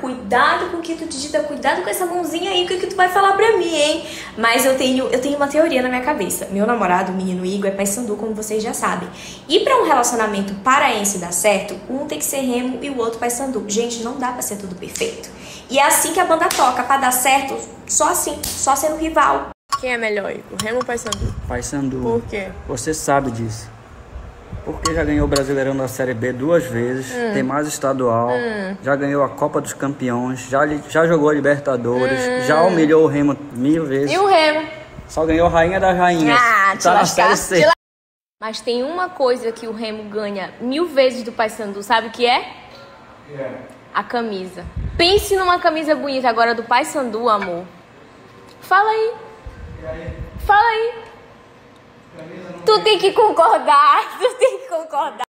cuidado com o que tu digita, cuidado com essa mãozinha aí, o que tu vai falar pra mim, hein? Mas eu tenho uma teoria na minha cabeça. Meu namorado, o menino Igor, é paysandu, como vocês já sabem. E pra um relacionamento paraense dar certo, um tem que ser remo e o outro paysandu. Gente, não dá pra ser tudo perfeito. E é assim que a banda toca, pra dar certo, só assim, só sendo rival. Quem é melhor, Igor? Remo ou paysandu? Paysandu. Por quê? Você sabe disso. Porque já ganhou o Brasileirão da Série B 2 vezes, tem mais estadual, já ganhou a Copa dos Campeões, já jogou a Libertadores, já humilhou o Remo 1000 vezes. E o Remo? Só ganhou a Rainha das Rainhas. Tá na Série C. Mas tem uma coisa que o Remo ganha 1000 vezes do paysandu, sabe o que é? A camisa. Pense numa camisa bonita agora do paysandu, amor. Fala aí. Fala aí. Tu tem que concordar.